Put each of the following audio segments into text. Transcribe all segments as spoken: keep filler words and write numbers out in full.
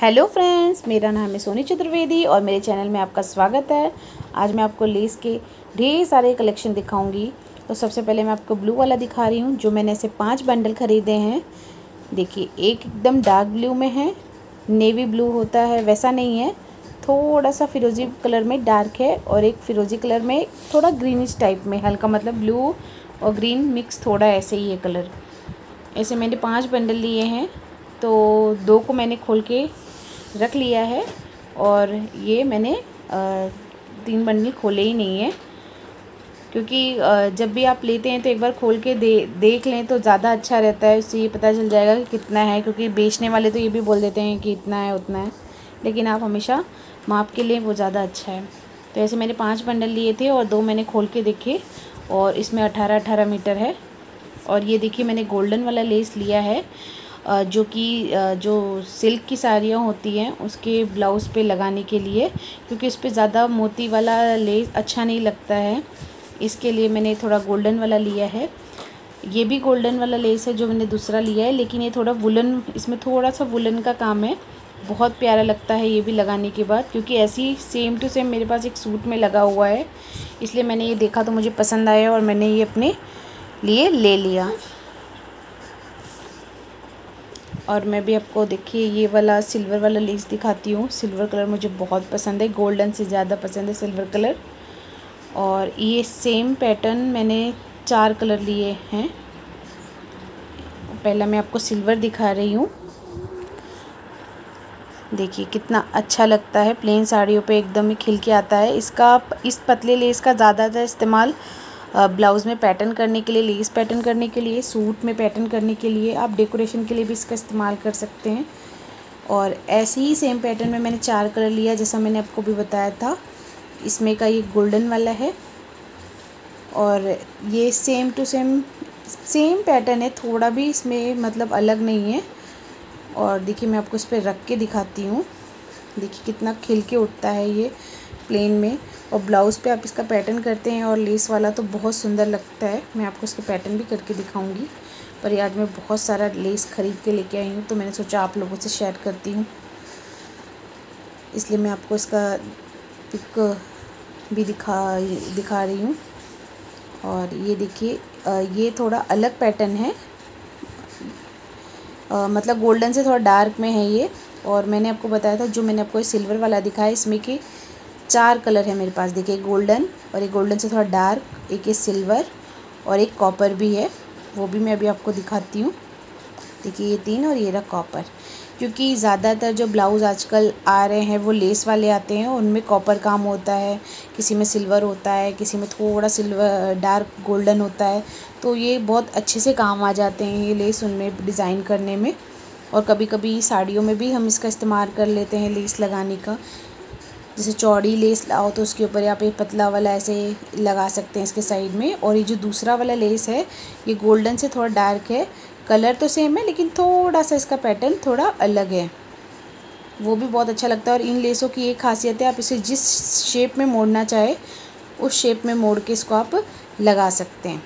Hello friends, मेरा नाम है सोनी चतुर्वेदी और मेरे चैनल में आपका स्वागत है। आज मैं आपको लेस के ढेर सारे कलेक्शन दिखाऊंगी। तो सबसे पहले मैं आपको ब्लू वाला दिखा रही हूँ, जो मैंने ऐसे पांच बंडल ख़रीदे हैं। देखिए, एक एकदम डार्क ब्लू में है, नेवी ब्लू होता है वैसा नहीं है, थोड़ा सा फिरोजी कलर में डार्क है, और एक फिरोजी कलर में थोड़ा ग्रीनिश टाइप में हल्का, मतलब ब्लू और ग्रीन मिक्स थोड़ा ऐसे ही है कलर। ऐसे मैंने पाँच बंडल लिए हैं, तो दो को मैंने खोल के रख लिया है और ये मैंने तीन बंडल खोले ही नहीं है, क्योंकि जब भी आप लेते हैं तो एक बार खोल के दे देख लें तो ज़्यादा अच्छा रहता है। उससे ये पता चल जाएगा कि कितना है, क्योंकि बेचने वाले तो ये भी बोल देते हैं कि इतना है उतना है, लेकिन आप हमेशा माप के लें, वो ज़्यादा अच्छा है। तो ऐसे मैंने पाँच बंडल लिए थे और दो मैंने खोल के देखे, और इसमें अठारह अठारह मीटर है। और ये देखिए, मैंने गोल्डन वाला लेस लिया है, जो कि जो सिल्क की साड़ियाँ होती हैं उसके ब्लाउज़ पे लगाने के लिए, क्योंकि उस पर ज़्यादा मोती वाला लेस अच्छा नहीं लगता है, इसके लिए मैंने थोड़ा गोल्डन वाला लिया है। ये भी गोल्डन वाला लेस है जो मैंने दूसरा लिया है, लेकिन ये थोड़ा वुलन, इसमें थोड़ा सा वुलन का काम है। बहुत प्यारा लगता है ये भी लगाने के बाद, क्योंकि ऐसी सेम टू सेम मेरे पास एक सूट में लगा हुआ है, इसलिए मैंने ये देखा तो मुझे पसंद आया और मैंने ये अपने लिए ले लिया। और मैं भी आपको देखिए ये वाला सिल्वर वाला लेस दिखाती हूँ। सिल्वर कलर मुझे बहुत पसंद है, गोल्डन से ज़्यादा पसंद है सिल्वर कलर। और ये सेम पैटर्न मैंने चार कलर लिए हैं। पहला मैं आपको सिल्वर दिखा रही हूँ। देखिए कितना अच्छा लगता है, प्लेन साड़ियों पे एकदम ही खिल के आता है। इसका इस पतले लेस का ज़्यादातर इस्तेमाल ब्लाउज़ में पैटर्न करने के लिए, लेस पैटर्न करने के लिए, सूट में पैटर्न करने के लिए, आप डेकोरेशन के लिए भी इसका इस्तेमाल कर सकते हैं। और ऐसे ही सेम पैटर्न में मैंने चार कलर लिया, जैसा मैंने आपको भी बताया था। इसमें का ये गोल्डन वाला है, और ये same to same same pattern है, थोड़ा भी इसमें मतलब अलग नहीं है। और देखिए, मैं आपको इस पर रख के दिखाती हूँ। देखिए कितना खिल के उठता है ये प्लेन में, और ब्लाउज़ पे आप इसका पैटर्न करते हैं और लेस वाला तो बहुत सुंदर लगता है। मैं आपको इसके पैटर्न भी करके दिखाऊंगी, पर आज मैं बहुत सारा लेस ख़रीद के लेके आई हूँ, तो मैंने सोचा आप लोगों से शेयर करती हूँ, इसलिए मैं आपको इसका पिक भी दिखा दिखा रही हूँ। और ये देखिए, ये थोड़ा अलग पैटर्न है, आ, मतलब गोल्डन से थोड़ा डार्क में है ये। और मैंने आपको बताया था, जो मैंने आपको ये सिल्वर वाला दिखाया, इसमें कि चार कलर है मेरे पास। देखिए, गोल्डन, और एक गोल्डन से थोड़ा डार्क, एक ये सिल्वर, और एक कॉपर भी है, वो भी मैं अभी आपको दिखाती हूँ। देखिए ये तीन, और ये रहा कॉपर। क्योंकि ज़्यादातर जो ब्लाउज़ आजकल आ रहे हैं वो लेस वाले आते हैं, उनमें कॉपर काम होता है, किसी में सिल्वर होता है, किसी में थोड़ा सिल्वर डार्क गोल्डन होता है, तो ये बहुत अच्छे से काम आ जाते हैं ये लेस उनमें डिज़ाइन करने में। और कभी कभी साड़ियों में भी हम इसका इस्तेमाल कर लेते हैं लेस लगाने का। जैसे चौड़ी लेस लाओ तो उसके ऊपर आप ये पतला वाला ऐसे लगा सकते हैं इसके साइड में। और ये जो दूसरा वाला लेस है, ये गोल्डन से थोड़ा डार्क है, कलर तो सेम है लेकिन थोड़ा सा इसका पैटर्न थोड़ा अलग है, वो भी बहुत अच्छा लगता है। और इन लेसों की एक खासियत है, आप इसे जिस शेप में मोड़ना चाहे उस शेप में मोड़ के इसको आप लगा सकते हैं।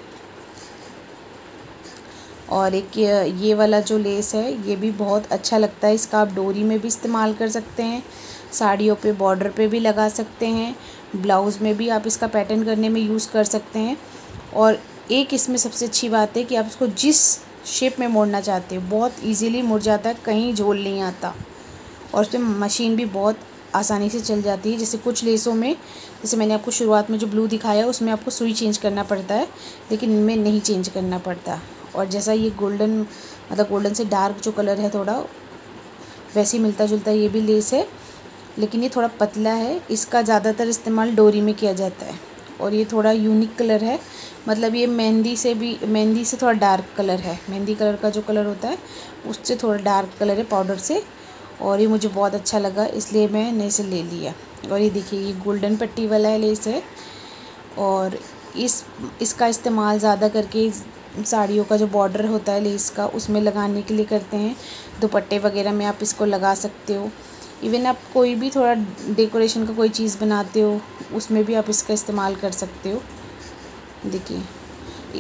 और एक ये वाला जो लेस है, ये भी बहुत अच्छा लगता है, इसका आप डोरी में भी इस्तेमाल कर सकते हैं, साड़ियों पे बॉर्डर पे भी लगा सकते हैं, ब्लाउज़ में भी आप इसका पैटर्न करने में यूज़ कर सकते हैं। और एक इसमें सबसे अच्छी बात है कि आप इसको जिस शेप में मोड़ना चाहते हो बहुत इजीली मुड़ जाता है, कहीं झोल नहीं आता, और उस पर मशीन भी बहुत आसानी से चल जाती है। जैसे कुछ लेसों में, जैसे मैंने आपको शुरुआत में जो ब्लू दिखाया, उसमें आपको सुई चेंज करना पड़ता है, लेकिन इनमें नहीं चेंज करना पड़ता। और जैसा ये गोल्डन, मतलब गोल्डन से डार्क जो कलर है, थोड़ा वैसे ही मिलता जुलता ये भी लेस है, लेकिन ये थोड़ा पतला है, इसका ज़्यादातर इस्तेमाल डोरी में किया जाता है। और ये थोड़ा यूनिक कलर है, मतलब ये मेहंदी से भी, मेहंदी से थोड़ा डार्क कलर है, मेहंदी कलर का जो कलर होता है उससे थोड़ा डार्क कलर है पाउडर से। और ये मुझे बहुत अच्छा लगा, इसलिए मैंने इसे ले लिया। और ये देखिए, ये गोल्डन पट्टी वाला है लेस है, और इस इसका इस्तेमाल ज़्यादा करके साड़ियों का जो बॉर्डर होता है लेस का, उसमें लगाने के लिए करते हैं। दुपट्टे वगैरह में आप इसको लगा सकते हो, इवन आप कोई भी थोड़ा डेकोरेशन का कोई चीज़ बनाते हो उसमें भी आप इसका इस्तेमाल कर सकते हो। देखिए,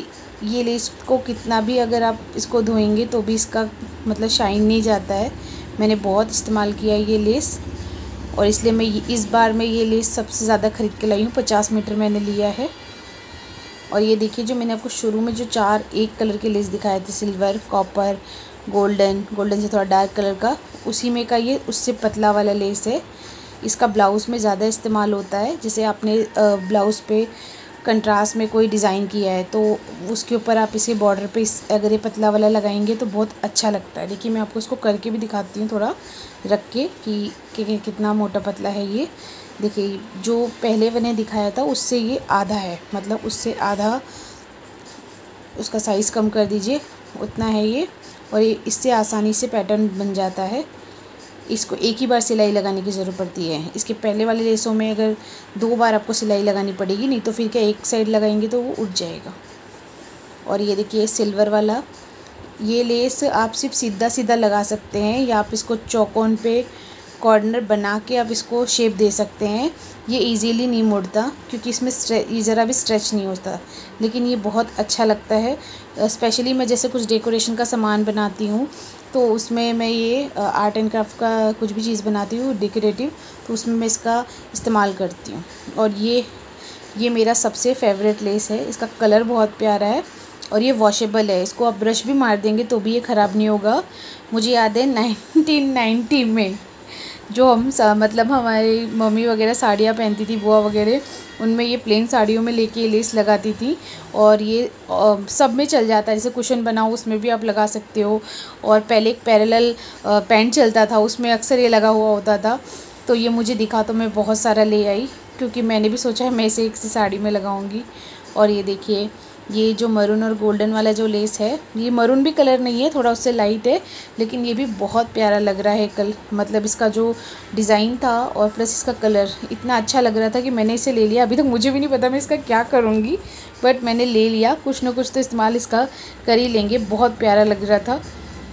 ये लेस को कितना भी अगर आप इसको धोएंगे तो भी इसका मतलब शाइन नहीं जाता है, मैंने बहुत इस्तेमाल किया है ये लेस, और इसलिए मैं इस बार मैं ये लेस सबसे ज़्यादा ख़रीद के लाई हूँ। पचास मीटर मैंने लिया है। और ये देखिए, जो मैंने आपको शुरू में जो चार एक कलर के लेस दिखाए थे, सिल्वर, कॉपर, गोल्डन, गोल्डन से थोड़ा डार्क कलर का, उसी में का ये उससे पतला वाला लेस है। इसका ब्लाउज़ में ज़्यादा इस्तेमाल होता है। जैसे आपने ब्लाउज़ पे कंट्रास्ट में कोई डिज़ाइन किया है तो उसके ऊपर आप इसे बॉर्डर पे इस अगर ये पतला वाला लगाएंगे तो बहुत अच्छा लगता है। देखिए, मैं आपको इसको करके भी दिखाती हूँ थोड़ा रख के कि, कि, कि कितना मोटा पतला है ये। देखिए, जो पहले मैंने दिखाया था उससे ये आधा है, मतलब उससे आधा उसका साइज़ कम कर दीजिए, उतना है ये। और ये इससे आसानी से पैटर्न बन जाता है। इसको एक ही बार सिलाई लगाने की ज़रूरत पड़ती है। इसके पहले वाले लेसों में अगर दो बार आपको सिलाई लगानी पड़ेगी, नहीं तो फिर क्या एक साइड लगाएंगे तो वो उठ जाएगा। और ये देखिए, सिल्वर वाला ये लेस आप सिर्फ सीधा सीधा लगा सकते हैं, या आप इसको चौकोन पे कॉर्नर बना के आप इसको शेप दे सकते हैं। ये इजीली नहीं मुड़ता क्योंकि इसमें ये ज़रा भी स्ट्रेच नहीं होता, लेकिन ये बहुत अच्छा लगता है। स्पेशली मैं जैसे कुछ डेकोरेशन का सामान बनाती हूँ तो उसमें मैं ये आर्ट एंड क्राफ्ट का कुछ भी चीज़ बनाती हूँ डेकोरेटिव, तो उसमें मैं इसका इस्तेमाल करती हूँ। और ये ये मेरा सबसे फेवरेट लेस है। इसका कलर बहुत प्यारा है और ये वॉशेबल है। इसको आप ब्रश भी मार देंगे तो भी ये ख़राब नहीं होगा। मुझे याद है नाइनटीन नाइंटी में जो हम मतलब हमारी मम्मी वगैरह साड़ियाँ पहनती थी, बुआ वगैरह, उनमें ये प्लेन साड़ियों में लेके ये लेस लगाती थी और ये सब में चल जाता है। जैसे कुशन बनाओ उसमें भी आप लगा सकते हो। और पहले एक पैरेलल पैंट चलता था, उसमें अक्सर ये लगा हुआ होता था। तो ये मुझे दिखा तो मैं बहुत सारा ले आई, क्योंकि मैंने भी सोचा है मैं इसे एक सी साड़ी में लगाऊंगी। और ये देखिए, ये जो मरून और गोल्डन वाला जो लेस है, ये मरून भी कलर नहीं है, थोड़ा उससे लाइट है, लेकिन ये भी बहुत प्यारा लग रहा है। कल मतलब इसका जो डिज़ाइन था और प्लस इसका कलर इतना अच्छा लग रहा था कि मैंने इसे ले लिया। अभी तक मुझे भी नहीं पता मैं इसका क्या करूँगी, बट मैंने ले लिया। कुछ ना कुछ तो इस्तेमाल इसका कर ही लेंगे। बहुत प्यारा लग रहा था।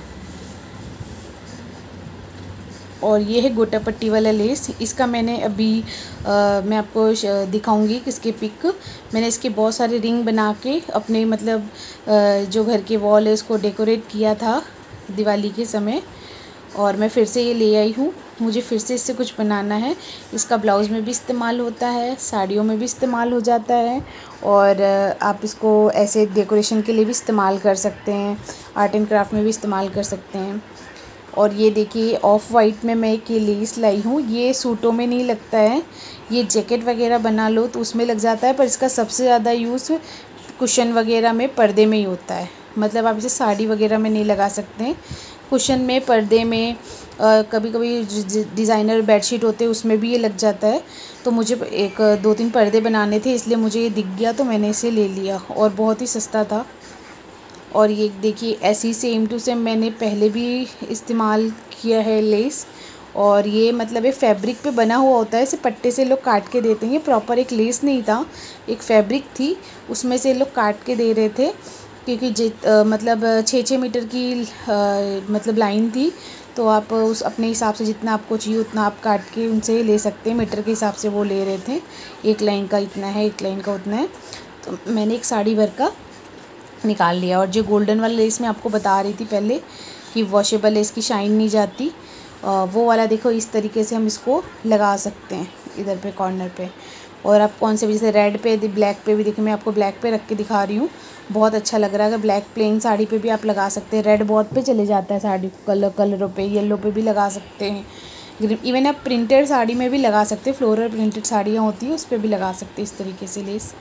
और ये है गोटा पट्टी वाला लेस। इसका मैंने अभी आ, मैं आपको दिखाऊंगी किसके पिक। मैंने इसके बहुत सारे रिंग बना के अपने मतलब आ, जो घर के वॉल है उसको डेकोरेट किया था दिवाली के समय, और मैं फिर से ये ले आई हूँ। मुझे फिर से इससे कुछ बनाना है। इसका ब्लाउज़ में भी इस्तेमाल होता है, साड़ियों में भी इस्तेमाल हो जाता है, और आप इसको ऐसे डेकोरेशन के लिए भी इस्तेमाल कर सकते हैं, आर्ट एंड क्राफ्ट में भी इस्तेमाल कर सकते हैं। और ये देखिए, ऑफ वाइट में मैं एक ये लेस लाई हूँ। ये सूटों में नहीं लगता है, ये जैकेट वगैरह बना लो तो उसमें लग जाता है, पर इसका सबसे ज़्यादा यूज़ कुशन वगैरह में, पर्दे में ही होता है। मतलब आप इसे साड़ी वगैरह में नहीं लगा सकते हैं, कुशन में, पर्दे में, आ, कभी कभी डिज़ाइनर बेडशीट होते हैं उसमें भी ये लग जाता है। तो मुझे एक दो तीन पर्दे बनाने थे, इसलिए मुझे ये दिख गया तो मैंने इसे ले लिया, और बहुत ही सस्ता था। और ये देखिए, ऐसी सेम टू सेम मैंने पहले भी इस्तेमाल किया है लेस। और ये मतलब ये फैब्रिक पे बना हुआ होता है, इसे पट्टे से लोग काट के देते हैं। ये प्रॉपर एक लेस नहीं था, एक फैब्रिक थी, उसमें से लोग काट के दे रहे थे, क्योंकि जित आ, मतलब छः छः मीटर की आ, मतलब लाइन थी। तो आप उस अपने हिसाब से जितना आपको चाहिए उतना आप काट के उनसे ले सकते हैं। मीटर के हिसाब से वो ले रहे थे, एक लाइन का इतना है, एक लाइन का उतना है। तो मैंने एक साड़ी भर का निकाल लिया। और जो गोल्डन वाला लेस मैं आपको बता रही थी पहले कि वॉशेबल है, इसकी शाइन नहीं जाती, वो वाला देखो इस तरीके से हम इसको लगा सकते हैं इधर पे कॉर्नर पे। और आप कौन से भी, जैसे रेड पे, ब्लैक पे भी, देखिए मैं आपको ब्लैक पे रख के दिखा रही हूँ, बहुत अच्छा लग रहा है। अगर ब्लैक प्लेन साड़ी पे भी आप लगा सकते हैं, रेड बहुत पे चले जाता है साड़ी कलर कलरों पे, येलो पे भी लगा सकते हैं। इवन आप प्रिंटेड साड़ी में भी लगा सकते हैं, फ्लोरल प्रिंटेड साड़ियाँ होती हैं उस पर भी लगा सकते हैं इस तरीके से लेस।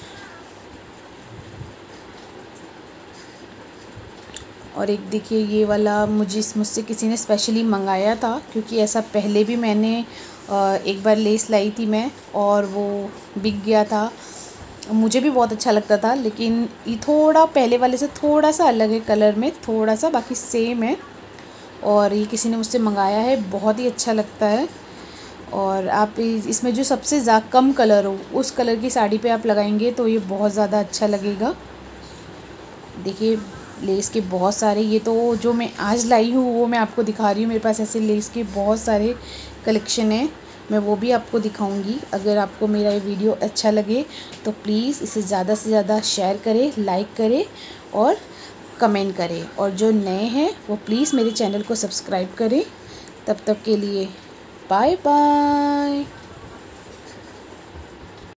और एक देखिए, ये वाला मुझे मुझसे किसी ने स्पेशली मंगाया था, क्योंकि ऐसा पहले भी मैंने एक बार लेस लाई थी मैं, और वो बिक गया था। मुझे भी बहुत अच्छा लगता था, लेकिन ये थोड़ा पहले वाले से थोड़ा सा अलग है कलर में, थोड़ा सा, बाकी सेम है। और ये किसी ने मुझसे मंगाया है, बहुत ही अच्छा लगता है। और आप इसमें जो सबसे ज़्यादा कम कलर हो उस कलर की साड़ी पे आप लगाएंगे तो ये बहुत ज़्यादा अच्छा लगेगा। देखिए, लेस के बहुत सारे, ये तो जो मैं आज लाई हूँ वो मैं आपको दिखा रही हूँ। मेरे पास ऐसे लेस के बहुत सारे कलेक्शन है, मैं वो भी आपको दिखाऊंगी। अगर आपको मेरा ये वीडियो अच्छा लगे तो प्लीज़ इसे ज़्यादा से ज़्यादा शेयर करें, लाइक करें और कमेंट करें। और जो नए हैं वो प्लीज़ मेरे चैनल को सब्सक्राइब करें, तब तक के लिए बाय बाय।